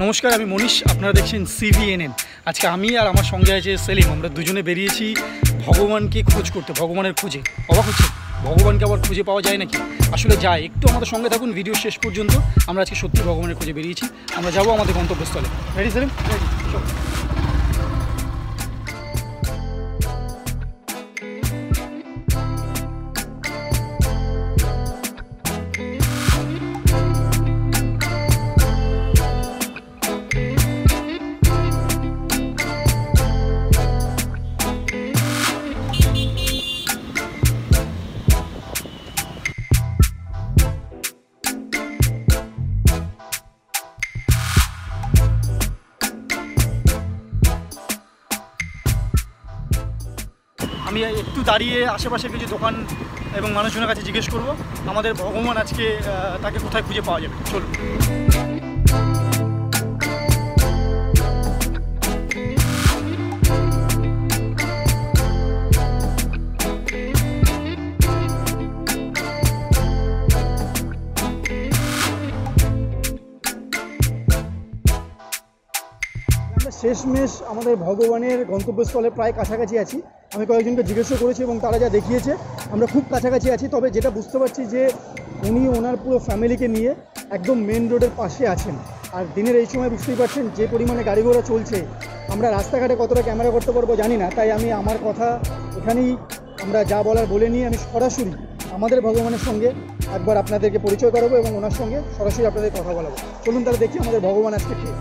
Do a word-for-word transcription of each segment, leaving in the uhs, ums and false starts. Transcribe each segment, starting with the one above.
নমস্কার, আমি মনীষ। আপনারা দেখছেন সিভিএনএন। আজকে আমি আর আমার সঙ্গে আছে সেলিম। আমরা দুজনে বেরিয়েছি ভগবানকে খোঁজ করতে, ভগবানের খোঁজে। অবাক হচ্ছে, ভগবানকে আবার খুঁজে পাওয়া যায় নাকি? আসলে যায়। একটু আমাদের সঙ্গে থাকুন ভিডিও শেষ পর্যন্ত। আমরা আজকে সত্যি ভগবানের খোঁজে বেরিয়েছি। আমরা যাবো আমাদের গন্তব্যস্থলে। রেডি সেলিম? রেডি। আমি একটু দাঁড়িয়ে আশেপাশে কিছু দোকান এবং মানুষজনের কাছে জিজ্ঞেস করব আমাদের ভগবান আজকে তাকে কোথায় খুঁজে পাওয়া যাবে। চলুন। শেষমেশ আমাদের ভগবানের গন্তব্যস্থলে প্রায় কাছাকাছি আছি। আমি কয়েকজনকে জিজ্ঞাসা করেছি এবং তারা যা দেখিয়েছে আমরা খুব কাছাকাছি আছি। তবে যেটা বুঝতে পারছি যে উনি ওনার পুরো ফ্যামিলিকে নিয়ে একদম মেন রোডের পাশে আছেন। আর দিনের এই সময় বুঝতেই পারছেন যে পরিমাণে গাড়ি ঘোড়া চলছে, আমরা রাস্তাঘাটে কতটা ক্যামেরা করতে পারবো জানি না। তাই আমি আমার কথা এখানেই আমরা যা বলার বলে নিয়ে আমি সরাসরি আমাদের ভগবানের সঙ্গে একবার আপনাদেরকে পরিচয় করাবো এবং ওনার সঙ্গে সরাসরি আপনাদের কথা বলাবো। চলুন তাহলে দেখি আমাদের ভগবান আজকে কে।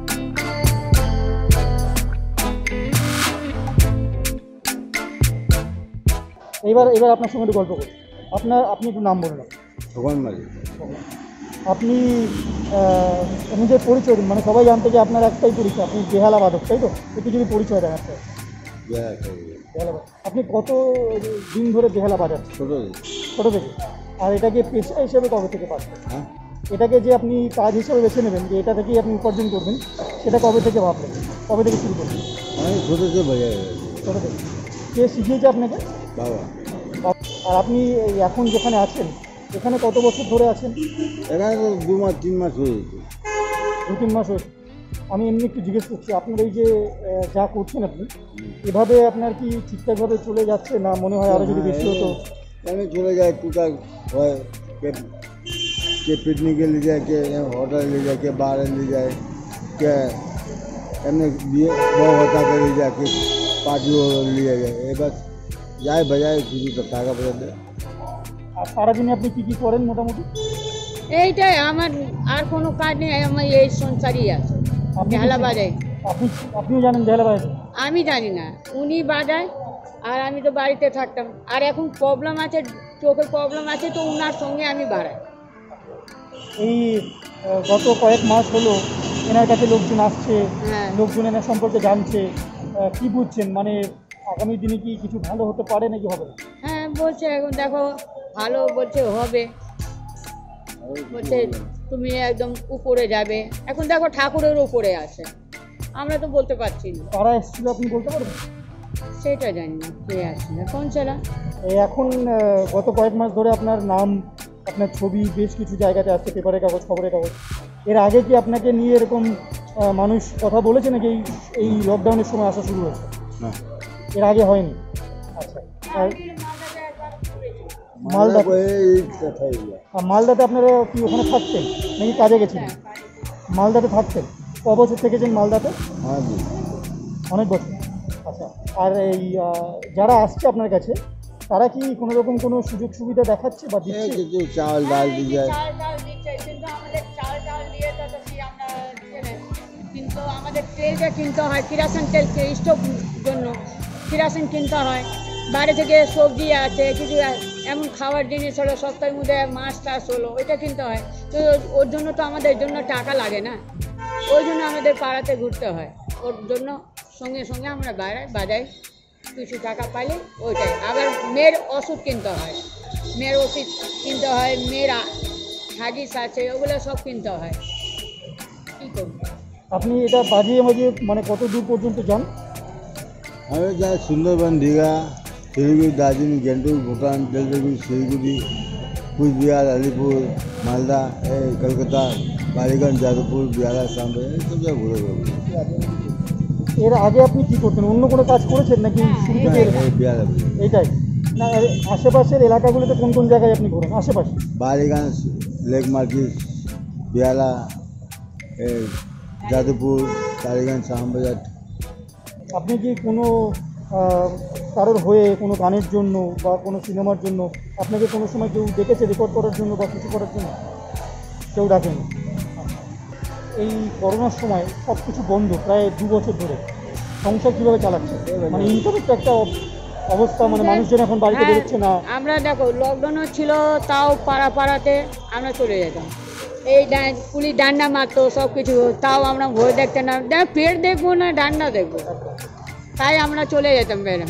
এবার এবার আপনার সঙ্গে একটু গল্প করি। আপনার আপনি একটু নাম বলুন। ভগবান মালিক। আপনি নিজের পরিচয় দিন, মানে সবাই জানতে যে আপনার একটাই পরিচয়, আপনি বেহালা বাদক, তাই তো? একটু যদি পরিচয় দেন একটা। বেহালা বাদক। আপনি কত দিন ধরে বেহালা বাজাচ্ছেন? ছোটো ছোটো থেকে। আর এটাকে পেশা হিসেবে কবে থেকে পাচ্ছেন? হ্যাঁ, এটাকে যে আপনি কাজ হিসেবে বেছে নেবেন, যে এটা থেকেই আপনি উপার্জন করবেন, সেটা কবে থেকে ভাবলেন? কবে থেকে শুরু করবেন? আমি ছোটো থেকে বাজাই। ছোটো থেকে। কে শিখিয়েছে আপনাকে? বাবা। আর আপনি এখন যেখানে আছেন এখানে কত বছর ধরে আছেন? এখানে তো দু মাস তিন মাস হয়েছে। দু তিন মাস হয়েছে। আমি এমনি একটু জিজ্ঞেস করছি, আপনার এই যে যা করছেন আপনি, এভাবে আপনার কি ঠিকঠাকভাবে চলে যাচ্ছে না মনে হয় আরও যদি বেশি হতো? আমি চলে যাই, টুকটাক হয়, কে পিকনিকে নিয়ে যায়, কে হোটেল নিয়ে যায়, কে बाहर নিয়ে যায়, কে এমনি বিয়ে বউ হতাতে নিয়ে যায়, কে পার্টিও নিয়ে যায়। এবার যাই বাজায় কিছু টাকা পয়সা দেয়। আর সারাদিনে আপনি কী কী করেন মোটামুটি? এইটাই আমার, আর কোনো কাজ নেই। আমার এই সংসারই আছে। বেহালা বাজাই। আপনি আপনিও জানেন বেহালা বাজাই? আমি জানি না, উনি বাজায় আর আমি তো বাড়িতে থাকতাম। আর এখন প্রবলেম আছে, চোখের প্রবলেম আছে, তো ওনার সঙ্গে আমি বাড়াই। এই গত কয়েক মাস হলো এনার কাছে লোকজন আসছে, হ্যাঁ, লোকজন এনার সম্পর্কে জানছে। কি বুঝছেন, মানে আগামী দিনে কি কিছু ভালো হতে পারে নাকি হবে না? হ্যাঁ বলছে, এখন দেখো ভালো বলছে হবে, বলছে তুমি একদম উপরে যাবে। এখন দেখো ঠাকুরের উপরে আছে, আমরা তো বলতে পারছি না। কারা এসেছিল আপনি বলতে পারবেন? সেটা জানি না কে আসছিল, কোন ছেলে। এখন গত কয়েক মাস ধরে আপনার নাম, আপনার ছবি বেশ কিছু জায়গাতে আসছে, পেপারের কাগজ, খবরের কাগজ। এর আগে কি আপনাকে নিয়ে এরকম মানুষ কথা বলেছে নাকি এই এই লকডাউনের সময় আসা শুরু হয়েছে? না, এর আগে হয়নি। আচ্ছা। আর মালদাতে মালদাতে আপনারা কি ওখানে থাকতেন নাকি কাজে গেছিলেন? মালদাতে থাকতেন। ক বছর থেকেছেন মালদাতে? অনেক বছর। আচ্ছা। আর এই যারা আসছে আপনার কাছে, তারা কি কোনো রকম কোনো সুযোগ সুবিধা দেখাচ্ছে বা দিচ্ছে? কিছু চাল ডাল দিয়ে যায়, কিন্তু আমাদের তেলটা কিনতে হয়, কিরাসিন তেল, স্টোভ জন্য কিরাসিন কিনতে হয়। বাইরে থেকে সবজি আছে, কিছু এমন খাওয়ার জিনিস হলো, সপ্তাহের মধ্যে মাছ টাছ হলো, ওইটা কিনতে হয়। তো ওর জন্য তো আমাদের জন্য টাকা লাগে না, ওই জন্য আমাদের পাড়াতে ঘুরতে হয়। ওর জন্য সঙ্গে সঙ্গে আমরা বাইরে বাজাই, কিছু টাকা পাইলে ওইটাই। আবার মেয়ের ওষুধ কিনতে হয়, মেয়ের ওষুধ কিনতে হয়, মেয়ের হাগিস আছে, ওগুলো সব কিনতে হয়। কী করবো? আপনি এটা বাজিয়ে বাজিয়ে মানে কত দূর পর্যন্ত যান? আমি যাই সুন্দরবন, দীঘা, শিলিগুড়ি, দার্জিলিং, গ্যাংটক, ভুটান, জলপাইগুড়ি, শিলিগুড়ি, কুচবিহার, আলিপুর, মালদা, এই কলকাতা, বালিগঞ্জ যাদবপুর বিহারা সামনে এইসব জায়গায় ঘুরে ঘুরে এর আগে আপনি কি করতেন, অন্য কোনো কাজ করেছেন নাকি শুরু থেকে বিহারা এইটাই না? এর আশেপাশের এলাকাগুলোতে কোন কোন জায়গায় আপনি ঘোরেন আশেপাশে? বালিগঞ্জ, লেক মার্কেট, বিহারা, এই যাদবপুর, টালিগঞ্জ, শ্যামবাজার। আপনি কি কোনো আহ, কারোর হয়ে কোনো গানের জন্য বা কোনো সিনেমার জন্য আপনাকে কোনো সময় কেউ ডেকেছে রেকর্ড করার জন্য বা কিছু করার জন্য? কেউ ডাকেনি। এই করোনার সময় সব কিছু বন্ধ প্রায় দু বছর ধরে, সংসার কীভাবে চালাচ্ছে? মানে ইনকামের তো একটা অব- অবস্থা, মানে মানুষজন এখন বাড়িতে হ্যাঁ, বেরোচ্ছে না। আমরা দেখো লকডাউন ছিল, তাও পাড়া পাড়াতে আমরা চলে যেতাম। এই ডা- পুলিশ ডান্ডা মারতো সব কিছু, তাও আমরা ভয় দেখতে না, দেখ পেট দেখবো না ডান্ডা দেখবো, তাই আমরা চলে যেতাম বেরোম,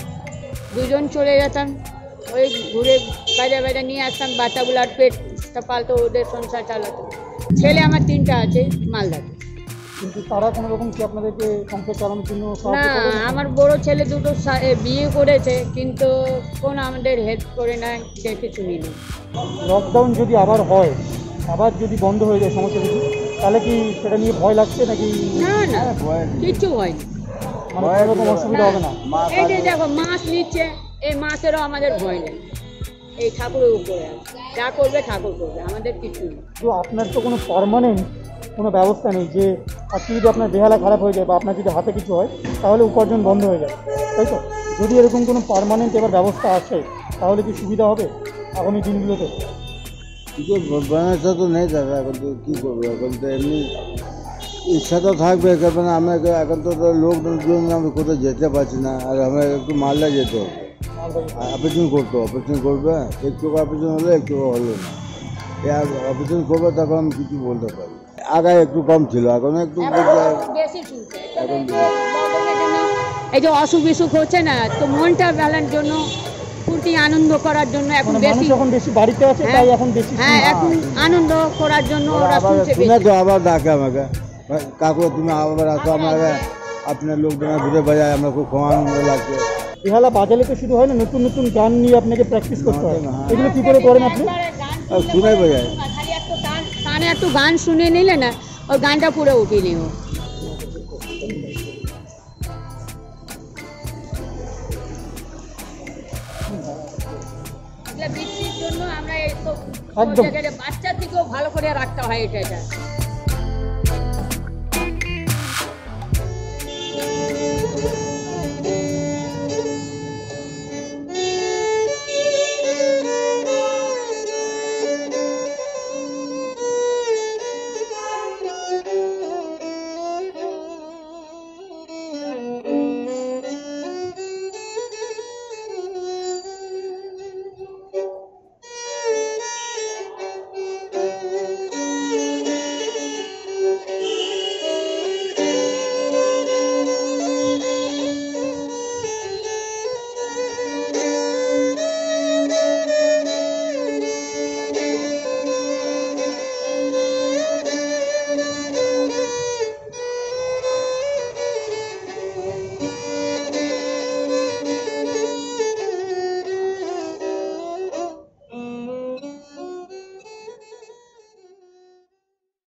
দুজন চলে যেতাম, ওই ঘুরে বাইরে বাইরে নিয়ে আসতাম, বাচ্চাগুলার পেট পালতো, ওদের সংসার চালাতো। ছেলে আমার তিনটা আছে মালদাতে। কিন্তু তারা কোনো রকম কি আপনাদেরকে সংসার চালানোর জন্য না, সাহায্য করে না? আমার বড় ছেলে দুটো সা- এ, বিয়ে করেছে, কিন্তু কোন আমাদের হেল্প করে না, সে কিছু নিল। লকডাউন যদি আবার হয়, আবার যদি বন্ধ হয়ে যায় সমস্ত কিছু, তাহলে কি সেটা নিয়ে ভয় লাগছে নাকি? না না, কিচ্ছু হয়নি। মানে কোনো রকম অসুবিধা হবে না? এই যে দেখো মাছ নিচ্ছে, এই মাছেরও আমাদের ভয় নেই, এই ঠাকুরের উপরে আছে, যা করবে ঠাকুর করবে, আমাদের কিছু নেই। তো আপনার তো কোনো পার্মানেন্ট কোনো ব্যবস্থা নেই যে আজকে যদি আপনার বেহালা খারাপ হয়ে যায় বা আপনার যদি হাতে কিছু হয় তাহলে উপার্জন বন্ধ হয়ে যায়, তাই তো? যদি এরকম কোনো পার্মানেন্ট এবার ব্যবস্থা আসে তাহলে কি সুবিধা হবে আগামী দিনগুলোতে? কিছু ব্যবস্থা তো নেই দাদা, এখন তো কী করবো, এখন তো এমনি ইচ্ছা তো থাকবে, কারণ আমরা এখন তো লোকজন আমি কোথাও যেতে পারছি না, আর আমরা একটু মালদা যেতে হবে, অপারেশন করতে অপারেশন করবে, একটু অপারেশন হলো একটু হলো না, এই অপারেশন করবে তখন আমি কিছু বলতে পারি। আগে একটু কম ছিল, এখন একটু বেশি শুনছে, এই যে লকডাউনের জন্য এই যে অসুখ বিসুখ হচ্ছে না, তো মনটা বেলার জন্য, ফুর্তি আনন্দ করার জন্য এখন মানে মানুষ বেশি, এখন বেশি বাড়িতে আছে হ্যাঁ, তাই এখন বেশি হ্যাঁ শুনছে। এখন আনন্দ করার জন্য ওরা আবার শুনছে শুনে বেশি। তো আবার ডাকে আমাকে, কাকু তুমি আবার আসো, আমাকে আপনার লোকজন ঘুরে বাজায়, আমরা খুব আনন্দ লাগছে। বেহালা বাজালে তো শুধু হয় না, নতুন নতুন গান নিয়ে আপনাকে প্র্যাকটিস করতে হয়, না, না। এগুলো কি করে করেন আপনি? আর শুনে বাজায় খালি একটু গান, কানে একটু গান শুনে নিলে না, ওই গানটা পুরো উঠিয়ে নিও। এগুলা বিক্রির জন্য আমরা এই তো একদম। বাচ্চা থেকেও ভালো করে রাখতে হয় এটা।